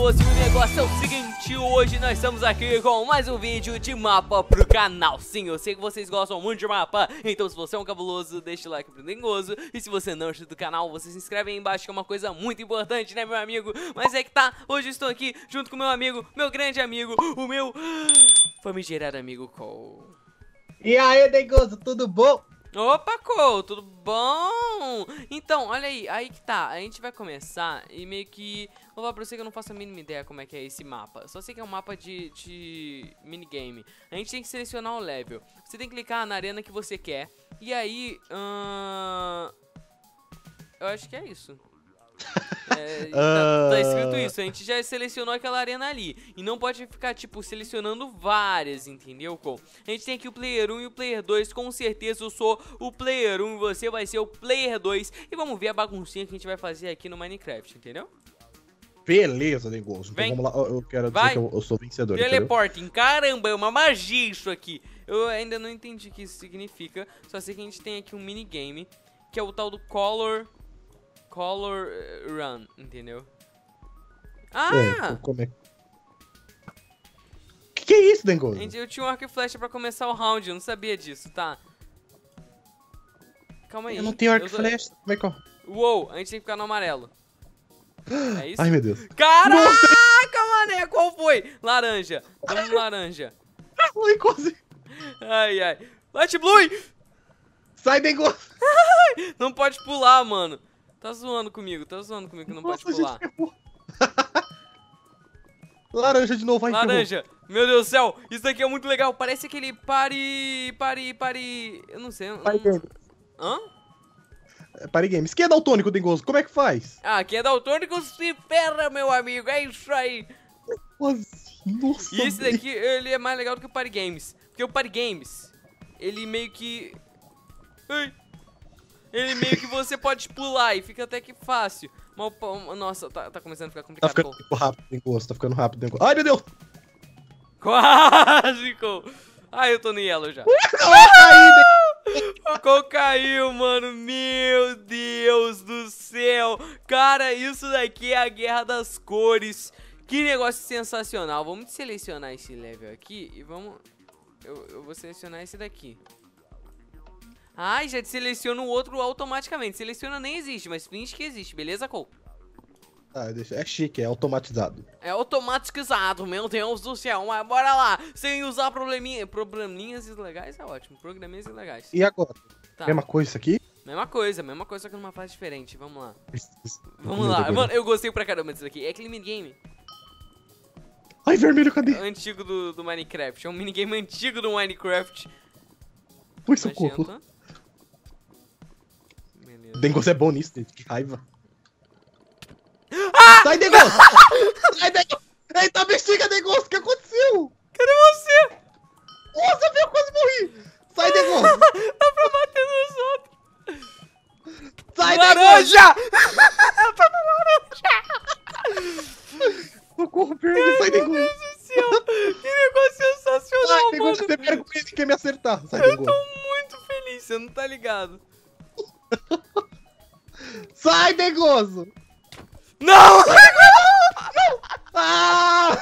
cabuloso, e o negócio é o seguinte: hoje nós estamos aqui com mais um vídeo de mapa pro canal. Sim, eu sei que vocês gostam muito de mapa, então se você é um cabuloso, deixa o like pro Dengoso. E se você não é inscrito do canal, você se inscreve aí embaixo, que é uma coisa muito importante, né, meu amigo? Mas é que tá, hoje eu estou aqui junto com meu amigo, meu grande amigo, o meu famigerado amigo Cole. E aí, Dengoso, tudo bom? Opa, Cole, tudo bom? Então, olha aí que tá, a gente vai começar e meio que... Vou falar pra você que eu não faço a mínima ideia como é que é esse mapa. Só sei que é um mapa de minigame. A gente tem que selecionar o level. Você tem que clicar na arena que você quer. E aí, eu acho que é isso. Tá escrito isso, a gente já selecionou aquela arena ali. E não pode ficar, tipo, selecionando várias, entendeu, Cole? A gente tem aqui o player 1 e o player 2. Com certeza eu sou o player 1 e você vai ser o player 2. E vamos ver a baguncinha que a gente vai fazer aqui no Minecraft, entendeu? Beleza, Dengoso. Então vamos lá, eu quero dizer que eu sou vencedor. Teleporting, caramba, é uma magia isso aqui. Eu ainda não entendi o que isso significa. Só sei que a gente tem aqui um minigame, que é o tal do Color Run, entendeu? Ah! Como é? Que é isso, Dengoso? Eu tinha um arco e flecha pra começar o round, eu não sabia disso, tá? Calma aí. Eu não tenho arco e flecha, como é que eu... Uou, a gente tem que ficar no amarelo. É isso? Ai, meu Deus. Caraca, mané, qual foi? Laranja, vamos no laranja. Ai, quase. Ai, ai. Light Blue! Sai, Dengoso! Não pode pular, mano. Tá zoando comigo que não pode pular. Laranja de novo, vai. Laranja, meu Deus do céu, isso daqui é muito legal. Parece aquele eu não sei. Party Games. Hã? Party Games. Quem é daltônico, Dengoso? Como é que faz? Ah, quem é daltônico se ferra, meu amigo. É isso aí. Nossa, E esse daqui, ele é mais legal do que o Party Games. Porque o Party Games, ele meio que... Ele meio que você pode pular e fica até que fácil. Mas, nossa, tá começando a ficar complicado. Tá ficando rápido, Dengoso. Tá ficando rápido, Dengoso. Ai, meu Deus! Quase, Cole. Ai, eu tô no yellow já. O Cole caiu, mano. Meu Deus do céu. Cara, isso daqui é a guerra das cores. Que negócio sensacional. Vamos selecionar esse level aqui e vamos... Eu vou selecionar esse daqui. Ai, já seleciona o outro automaticamente. Seleciona nem existe, mas finge que existe, beleza, Cole? Ah, é chique, é automatizado. É automatizado, meu Deus do céu. Mas bora lá, sem usar probleminhas ilegais, é ótimo. Programinhas ilegais. E agora? Tá. Mesma coisa isso aqui? Mesma coisa, só que numa fase diferente. Vamos lá. Vamos lá. Mano, eu gostei pra caramba disso aqui. É aquele minigame. Ai, vermelho, cadê? Antigo do Minecraft. É um minigame antigo do Minecraft. Foi socorro. Beleza. Dengoso é bom nisso, gente. Que raiva. Sai, Dengoso! Sai, Dengoso! Eita, bexiga, Dengoso! O que aconteceu? Cadê você? Nossa, eu quase morri! Sai, Dengoso! Dá pra bater nos outros. Sai, laranja! Eu tô no laranja! Socorro, perdi, sai, Dengoso! Meu Deus do céu! Que negócio sensacional, Sai, mano! Dengoso, você vergonha de quem me acertar! Sai, Eu Dengoso! tô muito feliz, você não tá ligado? Sai, Dengoso! Não! Ah!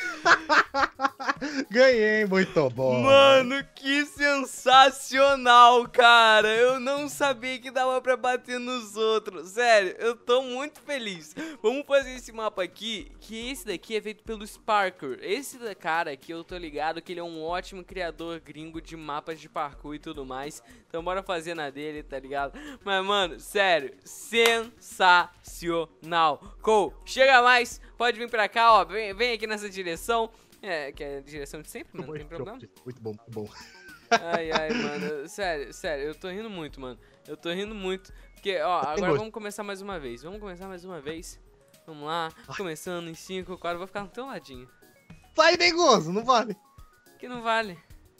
Ganhei, muito bom! Mano, que sensacional, cara! Eu não sabia que dava pra bater nos outros. Sério, eu tô muito feliz. Vamos fazer esse mapa aqui, que esse daqui é feito pelo Sparker. Esse cara aqui, eu tô ligado que ele é um ótimo criador gringo de mapas de parkour e tudo mais. Então bora fazer na dele, tá ligado? Mas, mano, sério, sensacional. Cole, chega mais, pode vir pra cá, ó, vem aqui nessa direção. É, que é a direção de sempre, mano, não tem problema. Muito bom, muito bom. Ai, mano, sério, eu tô rindo muito, mano. Eu tô rindo muito. Porque, ó, agora vamos começar mais uma vez. Vamos lá, começando em 5, 4, vou ficar no teu ladinho. Sai, Dengoso, não vale. Que não vale.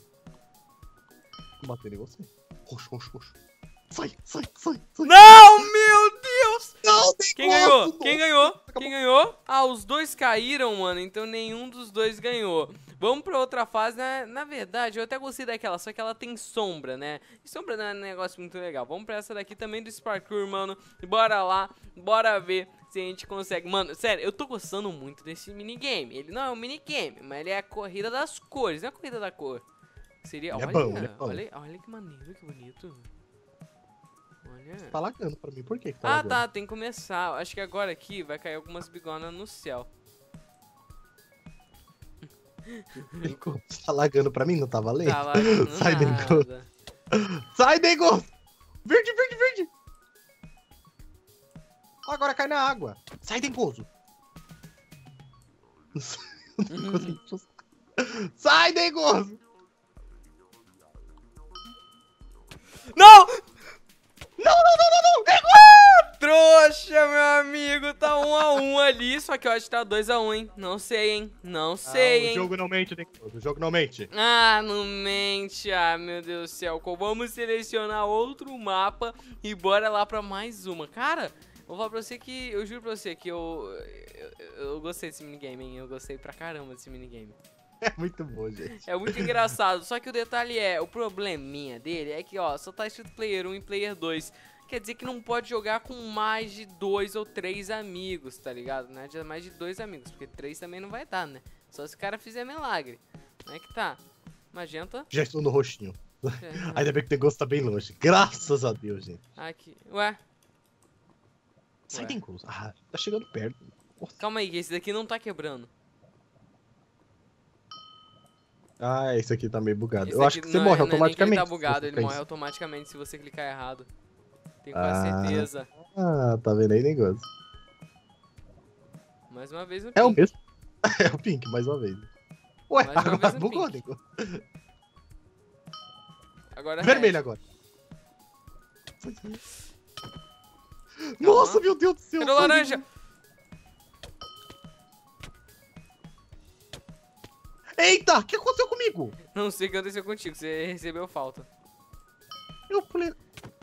Vou bater em você. Roxo. Sai. Não, meu Deus! Não, Quem ganhou? Ah, os dois caíram, mano, então nenhum dos dois ganhou. Vamos pra outra fase, né? Na verdade, eu até gostei daquela, só que ela tem sombra, né? E sombra não é um negócio muito legal. Vamos pra essa daqui também do Sparkour, mano. Bora lá, bora ver se a gente consegue. Mano, sério, eu tô gostando muito desse minigame. Ele não é um minigame, mas ele é a corrida das cores, não é a corrida da cor. Seria, Ele é olha, bom, ele é bom. olha que maneiro, que bonito. Olha. Tá lagando pra mim, por que tá Ah, lagando? tá, tem que começar. Acho que agora aqui vai cair algumas bigonas no céu. Tá lagando pra mim? Não tá valendo? Tá lá, Sai, Dengoso. nada. Sai, Dengoso! Verde, verde, verde! Agora cai na água. Sai, Dengoso! Sai, Dengoso! Não! Não, não, não, não, não! Trouxa, meu amigo, tá 1 a 1 ali, só que eu acho que tá 2 a 1, hein? Não sei, hein? Não sei, O hein? jogo não mente, Dengoso. O jogo não mente. Ah, não mente. Ah, meu Deus do céu. Vamos selecionar outro mapa e bora lá pra mais uma. Cara, vou falar pra você que, eu juro pra você que eu gostei desse minigame, hein? Eu gostei pra caramba desse minigame. É muito bom, gente. É muito engraçado, só que o detalhe é, o probleminha dele é que, ó, só tá escrito Player 1 e Player 2. Quer dizer que não pode jogar com mais de 2 ou 3 amigos, tá ligado? Não é mais de 2 amigos, porque 3 também não vai dar, né? Só se o cara fizer milagre. Como é que tá? Magenta. Já estou no roxinho. Ainda bem que o Dengoso tá bem longe. Graças a Deus, gente. Aqui. Ué, Sai, Ué. Dengoso. Ah, tá chegando perto. Nossa. calma aí, que esse daqui não tá quebrando. Ah, esse aqui tá meio bugado. Esse Eu acho daqui que você não morre é nem que automaticamente. ele tá bugado, se você ele ficar morre em- automaticamente se você clicar errado. Tenho quase Ah. certeza. Ah, tá vendo aí, Dengoso? Mais uma vez no É o pink. mesmo. É o Pink, mais uma vez. Ué, Mais uma agora vez no bugou, Pink. Dengoso. Agora é Vermelho red. agora. Nossa, meu Deus do céu. Cadê o sai, laranja? Dengoso. Eita, o que aconteceu comigo? Não sei o que aconteceu contigo, você recebeu falta. Eu pulei.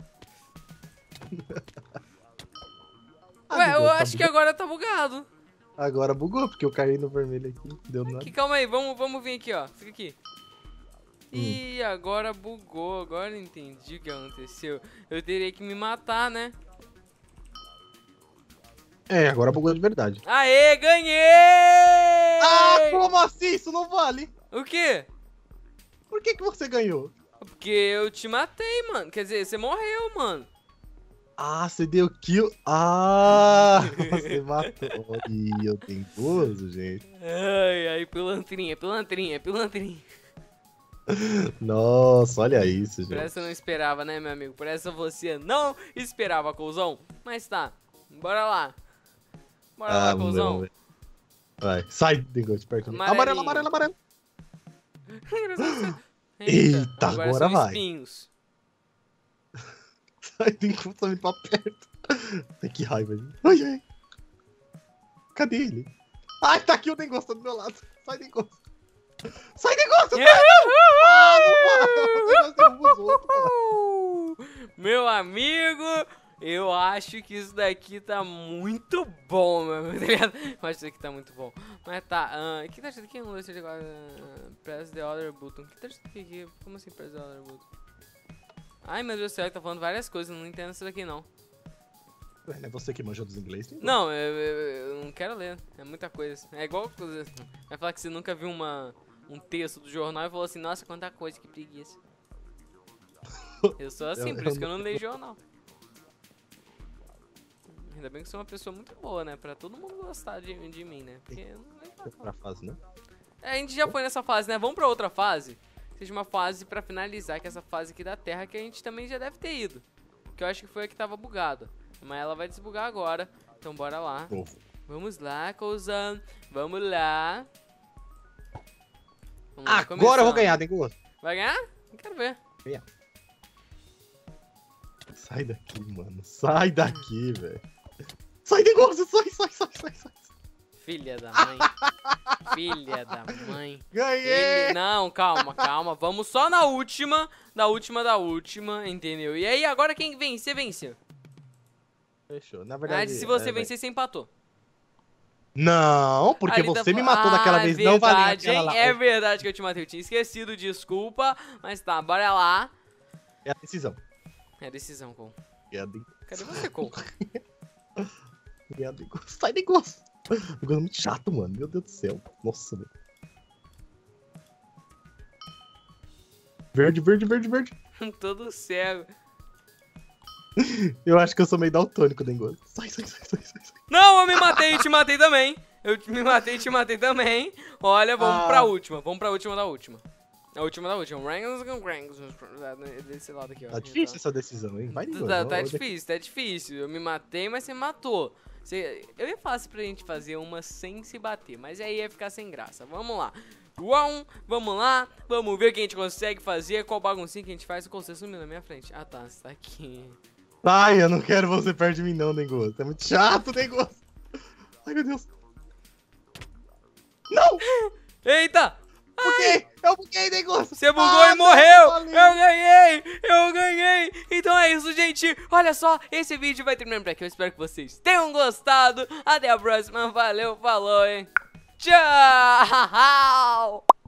Ah, Ué, eu Dengoso, tá acho que bugado. agora tá bugado. Agora bugou, porque eu caí no vermelho aqui. Deu nada. Aqui, calma aí, vamos vir aqui, ó. Fica aqui. Ih, agora bugou, agora eu entendi o que aconteceu. Eu teria que me matar, né? É, agora bugou de verdade. Aê, ganhei! Ah, como assim? Isso não vale. O quê? Por que você ganhou? Porque eu te matei, mano. Quer dizer, você morreu, mano. Ah, você deu kill. Ah, você matou. Ih, eu tenho gozo, gente. Ai, pilantrinha, pilantrinha, pilantrinha. Nossa, olha isso, Por gente. essa eu não esperava, né, meu amigo? Por essa você não esperava, couzão. Mas tá, bora lá. Bora lá, couzão. não, velho. Vai, sai, Dengote, perto. Amarelinho. Amarelo, amarelo, amarelo. Eita, agora são vai. espinhos. Sai, Dengote, tá vindo pra perto. Ai, que raiva, gente. Ai, ai. Cadê ele? Ai, tá aqui o Dengote, tá do meu lado. Sai, Dengote. Sai, Dengote, sai! Ah, não vai. O Dengote derruba os outros, mano. Meu amigo, eu acho que isso daqui tá muito bom, meu amigo, tá ligado? Eu acho que isso aqui tá muito bom. Mas tá, o que tá escrito aqui? 1, 2, 3, 4, press the other button. O que tá escrito aqui? Como assim press the other button? Ai, meu Deus do céu, ele tá falando várias coisas, eu não entendo isso daqui não. Ué, não é você que manjou dos inglês? Dengote? Não, eu não quero ler, é muita coisa. É igual, vai falar que você nunca viu um texto do jornal e falou assim, nossa, quanta coisa, que preguiça. Eu sou assim, por isso que eu não leio jornal. Ainda bem que eu sou uma pessoa muito boa, né? Pra todo mundo gostar de mim, né? Porque eu não leio jornal. Pra fase, né? É, a gente já foi nessa fase, né? Vamos pra outra fase. Seja uma fase pra finalizar, que é essa fase aqui da Terra, que a gente também já deve ter ido. Que eu acho que foi a que tava bugada. Mas ela vai desbugar agora. Então bora lá. Novo. Vamos lá, couzão. Vamos lá. Vamos lá, Agora eu começando. vou ganhar, Dengote. Vai ganhar? Não quero ver. Sai daqui, mano. Sai daqui, velho. Sai, Dengote. Sai. Filha da mãe. Filha da mãe. Ganhei! Não, calma. Vamos só na última. Da última, entendeu? E aí, agora quem vencer, venceu. Fechou. Na verdade, Se você vai. vencer, você empatou. Não, porque Ali tá você me falando- matou daquela Ah, vez, é não valia verdade, aquela hein? lá. É verdade que eu te matei, eu tinha esquecido, desculpa. Mas tá, bora lá. É a decisão. É a decisão, Cole. É a de... Cadê você, Cole? é a de... Sai, negócio. Negócio muito chato, mano. Meu Deus do céu. Nossa, velho. Verde, verde, verde, verde. Todo cego. Eu acho que eu sou meio daltônico, Dengoso. Sai, sai, sai, sai, sai, sai. Não, eu me matei e te matei também. Eu me matei e te matei também. Olha, vamos pra última. Vamos pra última da última. A última da última. Desse lado aqui, ó. Tá difícil essa decisão, hein? Vai, Dengoso. Tá difícil, tá difícil. Eu me matei, mas você matou. Eu ia falar pra gente fazer uma sem se bater, mas aí ia ficar sem graça. Vamos lá. Vamos lá. Vamos ver o que a gente consegue fazer. Qual baguncinha que a gente faz. O Conselho sumiu na minha frente. Ah, tá. Você tá aqui. Ai, eu não quero você perto de mim não, Dengoso. É muito chato, Dengoso. Ai, meu Deus. Não! Eita! Buguei! Eu buguei, Dengoso! Você bugou e morreu! Valeu. Eu ganhei! Eu ganhei! Então é isso, gente! Olha só, esse vídeo vai terminando por aqui. Eu espero que vocês tenham gostado. Até a próxima. Valeu, falou, hein? Tchau!